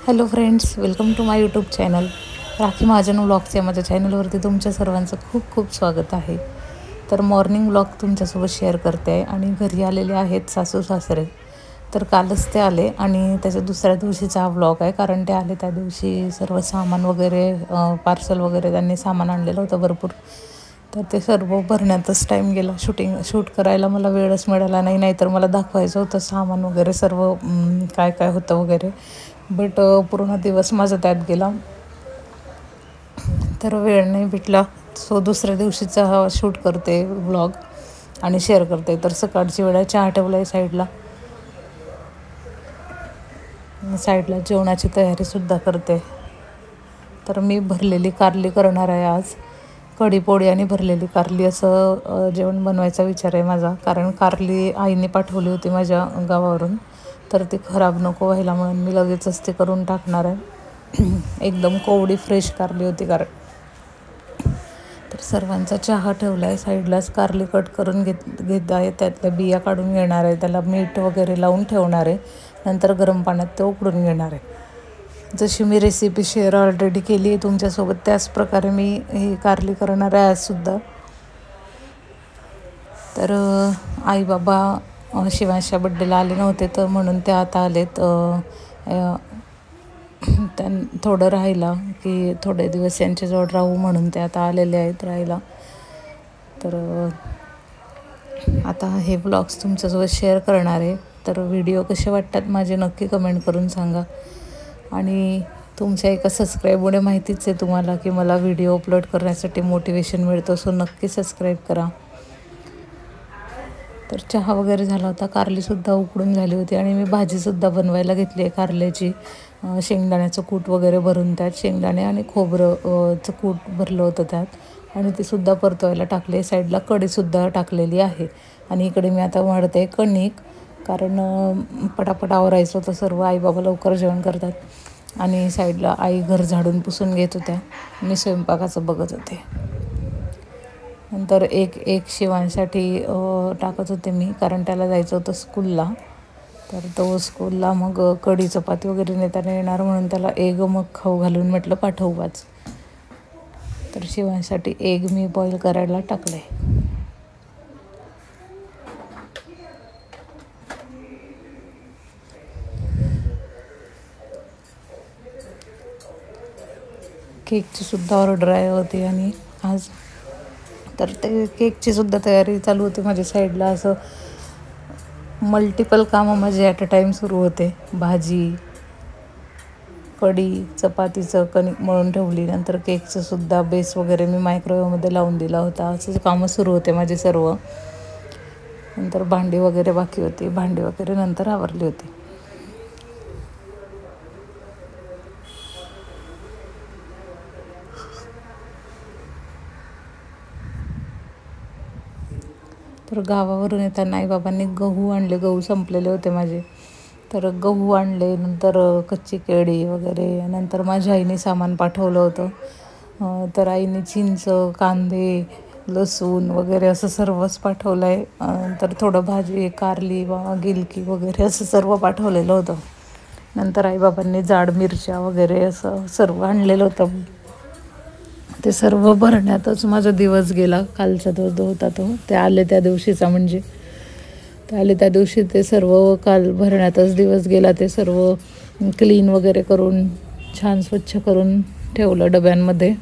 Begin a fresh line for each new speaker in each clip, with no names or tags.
Hello friends, welcome to my YouTube channel Rakhi Mahajan vlogs या माझ्या चॅनलवरती तुमच्या सर्वांचं खूप खूप स्वागत आहे. तर मॉर्निंग व्लॉग तुमच्यासोबत शेअर करते आहे आणि घरी आलेले आहेत सासू सासरे. तर कालच ते आले आणि त्याच्या दुसऱ्या दिवशीचा हा व्लॉग आहे, कारण ते आले त्या दिवशी सर्व सामान वगैरे पार्सल वगैरे त्यांनी सामान आणलेलं होतं भरपूर. तर ते सर्व भरण्यातच टाईम गेला. शूट करायला मला वेळच मिळाला नाही तर मला दाखवायचं होतं सामान वगैरे सर्व काय काय होतं वगैरे. बट पूर्ण दिवस माझा त्यात गेला, तर वेळ नाही भेटला. सो दुसऱ्या दिवशीचा हा शूट करते व्लॉग आणि शेअर करते. तर सकाळची वेळ आहे, चहा ठेवला आहे साईडला जेवणाची तयारीसुद्धा करते. तर मी भरलेली कारली करणार आहे आज. कढी पोळी आणि भरलेली कारली असं जेवण बनवायचा विचार आहे माझा, कारण कारली आईने पाठवली होती माझ्या गावावरून. तर ती खराब नको व्हायला म्हणून मी लगेचच ते करून टाकणार आहे. एकदम कोवडी फ्रेश कारली होती कारण. तर सर्वांचा चहा ठेवला आहे, साईडलाच कारली कट करून घेत आहे. त्यातल्या बिया काढून घेणार आहे, त्याला मीठ वगैरे लावून ठेवणार आहे. नंतर गरम पाण्यात ते उकडून घेणार आहे. जशी मी रेसिपी शेअर ऑलरेडी केली आहे तुमच्यासोबत, त्याच प्रकारे मी ही कारली करणार आहे आजसुद्धा. तर आई बाबा शिवांशच्या बड्डेला आले नव्हते, तर म्हणून ते आता आलेत. थोडं राहिला की थोडे दिवस यांच्याजवळ राहू म्हणून ते आता आलेले आहेत राहायला. तर आता हे ब्लॉग्स तुमच्यासोबत शेअर करणार आहे. तर व्हिडिओ कसे वाटतात माझे नक्की कमेंट करून सांगा. आणि तुमच्या एका सबस्क्राईबमुळे माहितीच आहे तुम्हाला की मला व्हिडिओ अपलोड करण्यासाठी मोटिवेशन मिळतं. सो नक्की सबस्क्राईब करा. तर चहा वगैरे झाला होता, कारलीसुद्धा उकडून झाली होती आणि मी भाजीसुद्धा बनवायला घेतली आहे कारल्याची. शेंगदाण्याचं कूट वगैरे भरून त्यात शेंगदाणे आणि खोबरंचं कूट भरलं होतं त्यात आणि ते सुद्धा परतवायला टाकले. साईडला कढीसुद्धा टाकलेली आहे आणि इकडे मी आता वाढते कणिक, कारण पटापट आवरायचं होतं सर्व. आई बाबा लवकर जेवण करतात आणि साईडला आई घर झाडून पुसून घेत होत्या, मी स्वयंपाकाचं बघत होते. नंतर एक शिवांसाठी टाकत होते मी, कारण त्याला जायचं होतं स्कूलला. तर तो स्कूलला मग कढी चपाती वगैरे नेताना येणार म्हणून त्याला एग मग खाऊ घालून म्हटलं पाठवूच. तर शिवांसाठी एग मी बॉईल करायला टाकले. केकची सुद्धा ऑर्डर आहे होती आणि आज तर ते केकची सुद्धा तयारी चालू होती माझ्या साईडला. असं मल्टिपल कामं माझे ॲट अ टाईम सुरू होते. भाजी, कढी, चपातीचं कणिक मळून ठेवली, नंतर केकचं सुद्धा बेस वगैरे मी मायक्रोवेव्हमध्ये लावून दिला होता. असं कामं सुरू होते माझे सर्व. नंतर भांडी वगैरे बाकी होती, भांडी वगैरे नंतर आवरली होती. तर गावावरून येताना आईबाबांनी गहू आणले, गहू संपलेले होते माझे. तर गहू आणले, नंतर कच्ची केळी वगैरे. नंतर माझ्या आईने सामान पाठवलं होतं. तर आईने चिंच, कांदे, लसूण वगैरे असं सर्वच पाठवलं आहे. तर थोडं भाजी, कारली गिलकी वगैरे असं सर्व पाठवलेलं होतं. नंतर आईबाबांनी जाड मिरच्या वगैरे असं सर्व आणलेलं होतं. ते सर्व भरण्यातच माझा दिवस गेला. कालचा जो होता तो, ते आले त्या दिवशीचा, म्हणजे ते आले त्या दिवशी ते सर्व काल भरण्यातच दिवस गेला. ते सर्व क्लीन वगैरे करून छान स्वच्छ करून ठेवलं डब्यांमध्ये.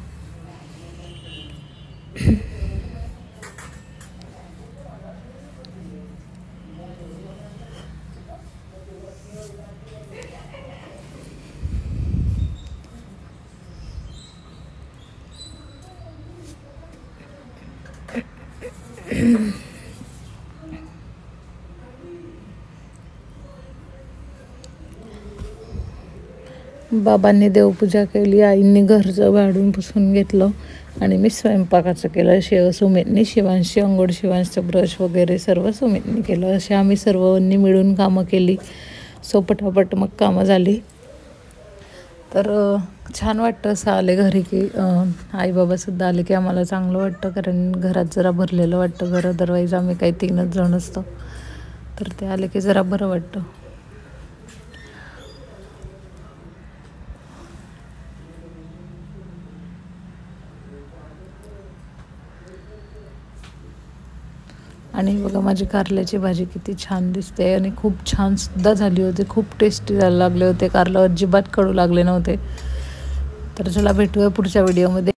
बाबांनी देवपूजा केली, आईंनी घरचं झाडून पुसून घेतलं आणि मी स्वयंपाकाचं केलं. सुमितनी शिवांशी अंघोळ, शिवांशचं ब्रश वगैरे सर्व सुमितनी केलं. असे आम्ही सर्वांनी मिळून कामं केली. सो पटापट मग कामं झाली. तर छान वाटतं असं आले घरी की आई बाबासुद्धा आले की आम्हाला चांगलं वाटतं, कारण घरात जरा भरलेलं वाटतं घर. अदरवाईज आम्ही काही 3च जण असतो, तर ते आले की जरा बरं वाटतं. आणि बघा माझी कारल्याची भाजी किती छान दिसते आणि खूप छान सुद्धा झाली होती. खूप टेस्टी जायला लागले होते. कारलं अजिबात कडू लागले नव्हते. तर चला भेटूया पुढच्या व्हिडिओमध्ये.